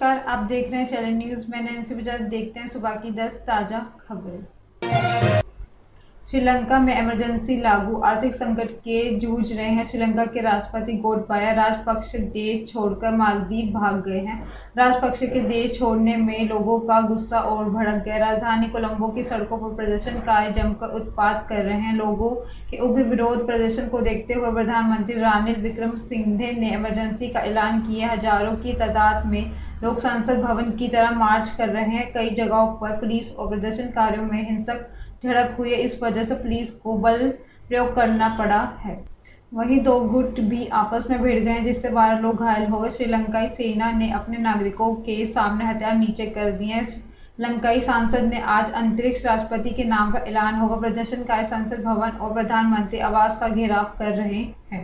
नमस्कार, आप देख रहे हैं चैनल न्यूज़। मैं नैन्सी बजाज। देखते हैं सुबह की 10 ताज़ा खबरें। श्रीलंका में इमरजेंसी लागू, आर्थिक संकट के जूझ रहे हैं श्रीलंका के राष्ट्रपति गोटाबाया राजपक्षे देश छोड़कर मालदीव भाग गए हैं। राजपक्षे के देश छोड़ने में लोगों का गुस्सा और भड़क गया। राजधानी कोलंबो की सड़कों पर प्रदर्शनकारी जमकर उत्पात कर रहे हैं। लोगों के उग्र विरोध प्रदर्शन को देखते हुए प्रधानमंत्री रानिल विक्रमसिंघे ने इमरजेंसी का ऐलान किया। हजारों की तादाद में लोग संसद भवन की तरफ मार्च कर रहे हैं। कई जगहों पर पुलिस और प्रदर्शनकारियों में हिंसक झड़प हुई है। इस वजह से पुलिस को बल प्रयोग करना पड़ा है। वहीं दो गुट भी आपस में भिड़ गए जिससे 12 लोग घायल हो गए। श्रीलंकाई सेना ने अपने नागरिकों के सामने हथियार नीचे कर दिए हैं। श्रीलंकाई सांसद ने आज अंतरिक्ष राष्ट्रपति के नाम पर ऐलान होगा। प्रदर्शनकारी संसद भवन और प्रधानमंत्री आवास का घेराव कर रहे हैं।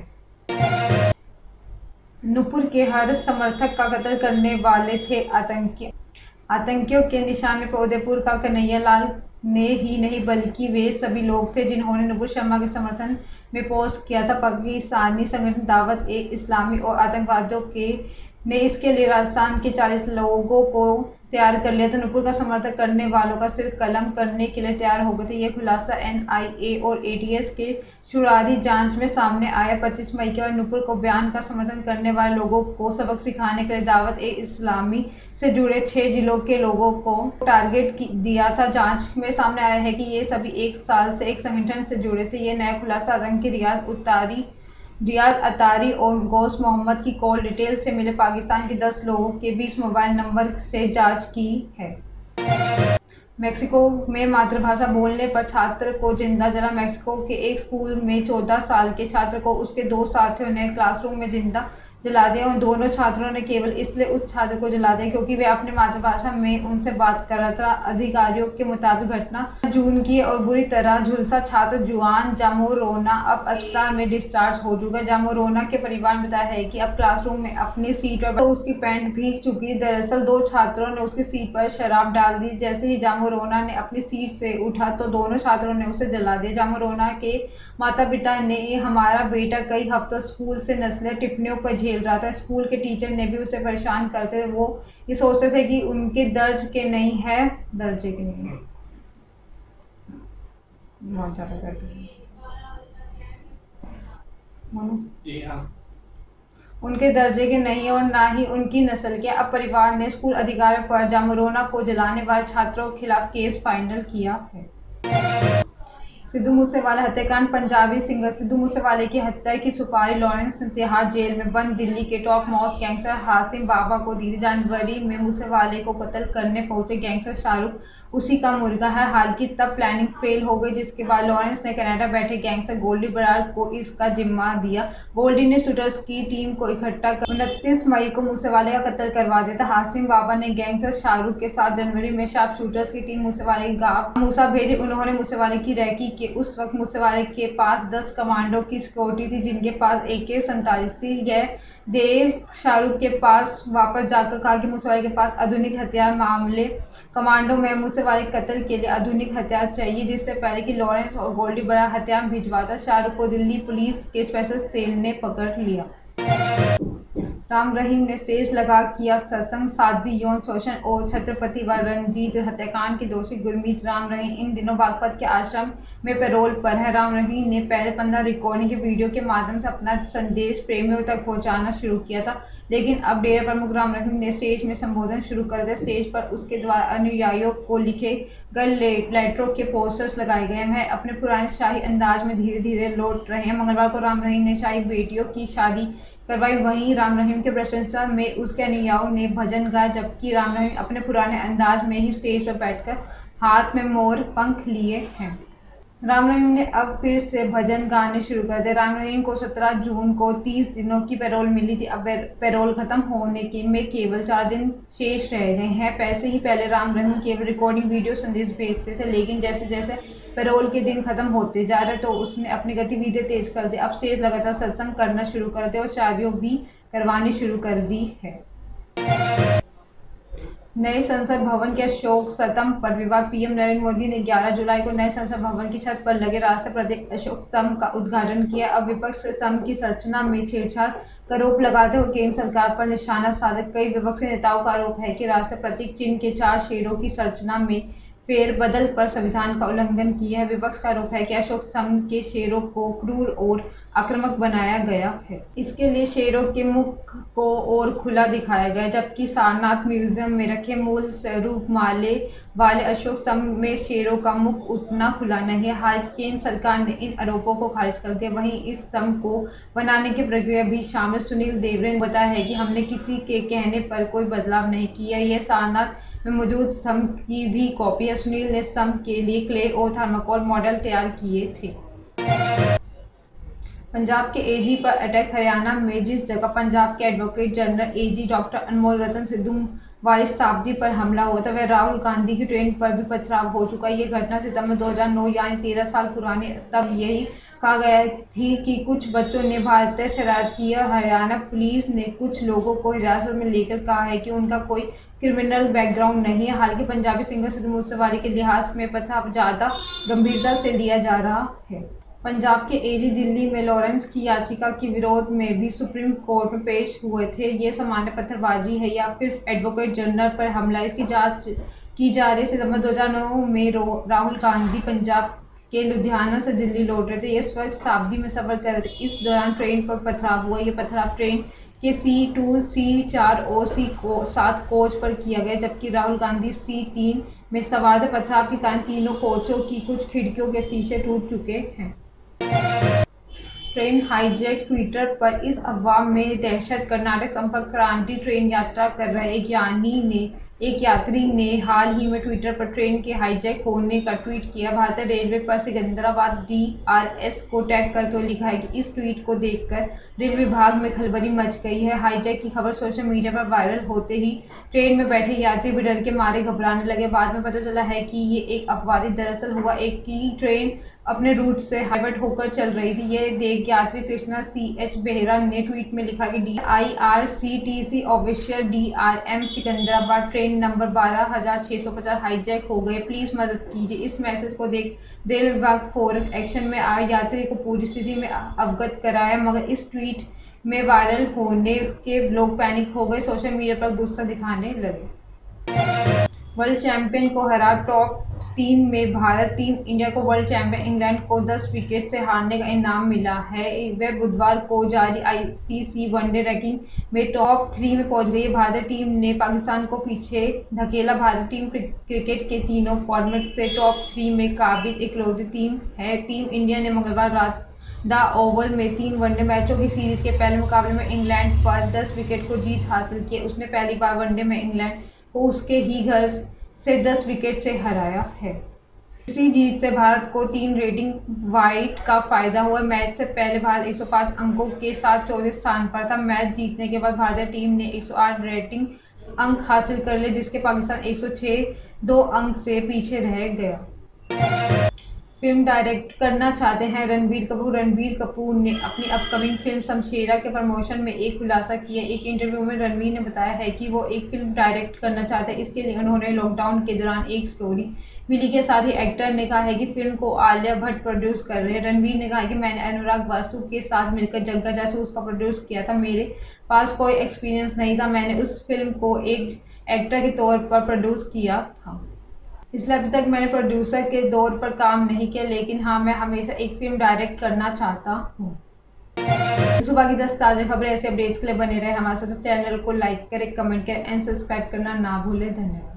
नुपुर के हर समर्थक का कत्ल करने वाले थे आतंकियों के निशाने पर उदयपुर का कन्हैया लाल ने ही नहीं बल्कि वे सभी लोग थे जिन्होंने नुपुर शर्मा के समर्थन में पोस्ट किया था। पाकिस्तानी संगठन दावत ए इस्लामी और आतंकवादियों ने इसके लिए राजस्थान के 40 लोगों को तैयार कर लिया था। नुपुर का समर्थन करने वालों का सिर कलम करने के लिए तैयार हो गए थे। यह खुलासा NIA और ATS के शुरुआती जांच में सामने आया। 25 मई के बाद नुपुर को बयान का समर्थन करने वाले लोगों को सबक सिखाने के लिए दावत ए इस्लामी से जुड़े 6 जिलों के लोगों को टारगेट दिया था। जांच में सामने आया है कि ये सभी 1 साल से एक संगठन से जुड़े थे। ये नया खुलासा आतंकी रियाज अतारी और गौस मोहम्मद की कॉल डिटेल से मिले पाकिस्तान के 10 लोगों के 20 मोबाइल नंबर से जांच की है। मेक्सिको में मातृभाषा बोलने पर छात्र को जिंदा जला। मेक्सिको के एक स्कूल में 14 साल के छात्र को उसके 2 साथियों ने क्लासरूम में जिंदा जला दिया और दोनों छात्रों ने केवल इसलिए उस छात्र को जला दिया क्योंकि वे अपनी मातृभाषा में उनसे बात कर रहा था। अधिकारियों के मुताबिक घटना जून की और बुरी तरह झुलसा छात्र जुआन जामोरोना अब अस्पताल में डिस्चार्ज हो चुका है। जामोरोना के परिवार ने बताया है कि अब क्लासरूम में अपनी सीट पर तो उसकी पैंट भीग चुकी। दरअसल 2 छात्रों ने उसकी सीट पर शराब डाल दी। जैसे ही जामोरोना ने अपनी सीट से उठा तो दोनों छात्रों ने उसे जला दिया। जामोरोना के माता पिता ने हमारा बेटा कई हफ्तों स्कूल से नस्लीय टिप्पणियों पर झेल रहा था। स्कूल के टीचर ने भी उसे परेशान करते थे। वो ये सोचते थे कि उनके दर्जे के नहीं है। उनके दर्जे के नहीं और ना ही उनकी नस्ल के। अब परिवार ने स्कूल अधिकारियों पर जामोरोना को जलाने वाले छात्रों के खिलाफ केस फाइल किया है। सिद्धू मूसेवाला हत्याकांड। पंजाबी सिंगर सिद्धू मूसेवाले की हत्या की सुपारी लॉरेंस तिहाड़ जेल में बंद दिल्ली के top most gangster Hashim Baba को दी थी। जनवरी में मूसेवाले को कत्ल करने पहुंचे गैंगस्टर शाहरुख उसी का मुर्गा है। हालांकि तब प्लानिंग फेल हो गई जिसके बाद लॉरेंस ने कनाडा बैठे गैंगस्टर गोल्डी बराड़ को इसका जिम्मा दिया। गोल्डी ने शूटर्स की टीम को इकट्ठा कर 29 मई को मूसेवाले का कत्ल करवा दिया था। हासिम बाबा ने गैंगस्टर शाहरुख के साथ जनवरी में शार्प शूटर्स की टीम मूसेवाले के गांव मूसा भेजी। उन्होंने मूसेवाले की रैकी की। उस वक्त मूसेवाले के पास 10 कमांडो की सिक्योरिटी थी जिनके पास AK-47 थी। यह देख शाहरुख के पास वापस जाकर कहा कि मूसेवाले के पास आधुनिक हथियार मामले कमांडो में मूसेवाले कत्ल के लिए आधुनिक हथियार चाहिए। जिससे पहले कि लॉरेंस और गोल्डी बराड़ हथियार भिजवाता, शाहरुख को दिल्ली पुलिस के स्पेशल सेल ने पकड़ लिया। राम रहीम ने स्टेज लगा किया सत्संग। साध्वी यौन शोषण और छत्रपति व रंजीत हत्याकांड के दोषी गुरमीत राम रहीम इन दिनों बागपत के आश्रम में पैरोल पर है। राम रहीम ने पहले 15 रिकॉर्डिंग के वीडियो के माध्यम से अपना संदेश प्रेमियों तक पहुंचाना शुरू किया था, लेकिन अब डेरा प्रमुख राम रहीम ने स्टेज में संबोधन शुरू कर दिया। स्टेज पर उसके द्वारा अनुयायियों को लिखे गए लेटरों के पोस्टर्स लगाए गए हैं। अपने पुराने शाही अंदाज में धीरे धीरे लौट रहे हैं। मंगलवार को राम रहीम ने शाही बेटियों की शादी करवाई। वहीं राम रहीम के प्रशंसा में उसके अनुयायियों ने भजन गाया, जबकि राम रहीम अपने पुराने अंदाज में ही स्टेज पर बैठकर हाथ में मोर पंख लिए हैं। राम रहीम ने अब फिर से भजन गाने शुरू कर दिए। राम रहीम को 17 जून को 30 दिनों की पैरोल मिली थी। अब पैरोल खत्म होने में केवल 4 दिन शेष रह गए हैं। पैसे ही पहले राम रहीम केवल रिकॉर्डिंग वीडियो संदेश भेजते थे, लेकिन जैसे जैसे पैरोल के दिन खत्म होते जा रहे तो उसने अपनी गतिविधियां तेज कर दी। अब स्टेज लगातार सत्संग करना शुरू कर दिया और शादियों भी करवानी शुरू कर दी है। नए संसद भवन के अशोक स्तंभ पर विवाद। पीएम नरेंद्र मोदी ने 11 जुलाई को नए संसद भवन की छत पर लगे राष्ट्र प्रतीक अशोक स्तंभ का उद्घाटन किया। अब विपक्ष स्तंभ की संरचना में छेड़छाड़ का आरोप लगाते हुए केंद्र सरकार पर निशाना साधा। कई विपक्षी नेताओं का आरोप है कि राष्ट्र प्रतीक चिन्ह के 4 शेरों की संरचना में फेरबदल पर संविधान का उल्लंघन किया है। विपक्ष का आरोप है कि अशोक स्तंभ के शेरों को क्रूर और आक्रामक बनाया गया है। इसके लिए शेरों के मुख को और खुला दिखाया गया, जबकि सारनाथ म्यूजियम में रखे मूल स्वरूप माले वाले अशोक स्तंभ में शेरों का मुख उतना खुला नहीं है। हालांकि केंद्र सरकार ने इन आरोपों को खारिज कर दिया। वहीं इस स्तंभ को बनाने की प्रक्रिया भी शामिल। सुनील देवरे ने बताया है कि हमने किसी के कहने पर कोई बदलाव नहीं किया। यह सारनाथ में मौजूद स्तंभ की भी कॉपी है। सुनील ने स्तंभ के लिए क्ले और थर्माकोल मॉडल तैयार किए थे। पंजाब के एजी पर अटैक। हरियाणा में जिस जगह पंजाब के advocate general AG doctor Anmol Ratan Sidhu वाली शताब्दी पर हमला हुआ था, वह राहुल गांधी की ट्रेन पर भी पथराव हो चुका है। ये घटना सितंबर 2009 यानी 13 साल पुरानी। तब यही कहा गया थी कि कुछ बच्चों ने भारतीय शरारत की है। हरियाणा पुलिस ने कुछ लोगों को हिरासत में लेकर कहा है कि उनका कोई क्रिमिनल बैकग्राउंड नहीं है। हालांकि पंजाबी सिंगर सिद्धू मूसेवाले के लिहाज में पथराव ज्यादा गंभीरता से लिया जा रहा है। पंजाब के एजी दिल्ली में लॉरेंस की याचिका के विरोध में भी सुप्रीम कोर्ट में पेश हुए थे। ये सामान्य पत्थरबाजी है या फिर एडवोकेट जनरल पर हमला, इसकी जांच की जा रही। सितंबर 2009 में राहुल गांधी पंजाब के लुधियाना से दिल्ली लौट रहे थे। ये स्वर्ण शताब्दी में सफर कर रहे थे। इस दौरान ट्रेन पर पथराव हुआ। ये पथराव ट्रेन के C2, C4 और C7 कोच पर किया गया, जबकि राहुल गांधी C3 में सवार थे। पथराव के कारण तीनों कोचों की कुछ खिड़कियों के शीशे टूट चुके हैं। Train hijack. ट्विटर पर इस अफवाह में दहशत। कर्नाटक संपर्क क्रांति ट्रेन यात्रा कर रहे एक यात्री ने हाल ही में ट्विटर पर ट्रेन के हाईजैक होने का ट्वीट किया। भारतीय रेलवे पर सिकंदराबाद DRS को टैग करते हुए लिखा है कि इस ट्वीट को देखकर रेल विभाग में खलबली मच गई है। हाईजैक की खबर सोशल मीडिया पर वायरल होते ही ट्रेन में बैठे यात्री भी डर के मारे घबराने लगे। बाद में पता चला है कि ये एक अफवाह थी। दरअसल हुआ एक की ट्रेन अपने रूट से डाइवर्ट होकर चल रही थी। ये देख यात्री कृष्णा CH बेहरा ने ट्वीट में लिखा कि IRCTC official DRM Secunderabad train number 12650 hijack हो गए, प्लीज मदद कीजिए। इस मैसेज को देख रेल विभाग फौरन एक्शन में आया, यात्री को पूरी स्थिति में अवगत कराया, मगर इस ट्वीट में वायरल होने के लोग पैनिक हो गए, सोशल मीडिया पर गुस्सा दिखाने लगे। वर्ल्ड चैंपियन को हरा। टॉप 3 में भारत टीम। इंडिया को वर्ल्ड चैंपियन इंग्लैंड को 10 विकेट से हारने का इनाम मिला है। वह बुधवार को जारी ICC वनडे रैंकिंग में टॉप 3 में पहुंच गई। भारतीय टीम ने पाकिस्तान को पीछे धकेला। भारतीय टीम क्रिकेट के तीनों फॉर्मेट से टॉप 3 में काबिज इकलौती टीम है। टीम इंडिया ने मंगलवार रात द ओवल में 3 वनडे मैचों की सीरीज के पहले मुकाबले में इंग्लैंड पर 10 विकेट को जीत हासिल की। उसने पहली बार वनडे में इंग्लैंड को उसके ही घर से 10 विकेट से हराया है। इसी जीत से भारत को 3 रेटिंग वाइड का फायदा हुआ। मैच से पहले भारत 105 अंकों के साथ 14 स्थान पर था। मैच जीतने के बाद भारतीय टीम ने 108 रेटिंग अंक हासिल कर लिए, जिसके पाकिस्तान 106 2 अंक से पीछे रह गया। फिल्म डायरेक्ट करना चाहते हैं रणबीर कपूर। रणबीर कपूर ने अपनी अपकमिंग फिल्म शमशेरा के प्रमोशन में एक खुलासा किया। एक इंटरव्यू में रणबीर ने बताया है कि वो एक फिल्म डायरेक्ट करना चाहते हैं। इसके लिए उन्होंने लॉकडाउन के दौरान एक स्टोरी मिली के साथ ही एक्टर ने कहा है कि फिल्म को आलिया भट्ट प्रोड्यूस कर रहे हैं। रणबीर ने कहा कि मैंने अनुराग बासु के साथ मिलकर जग्गा जासूस का प्रोड्यूस किया था। मेरे पास कोई एक्सपीरियंस नहीं था। मैंने उस फिल्म को एक एक्टर के तौर पर प्रोड्यूस किया था, इसलिए अभी तक मैंने प्रोड्यूसर के तौर पर काम नहीं किया, लेकिन हाँ, मैं हमेशा एक फिल्म डायरेक्ट करना चाहता हूँ। सुबह की 10 ताज़ा खबरें ऐसे अपडेट्स के लिए बने रहे हमारे साथ। चैनल को लाइक करें, कमेंट करें एंड सब्सक्राइब करना ना भूलें। धन्यवाद।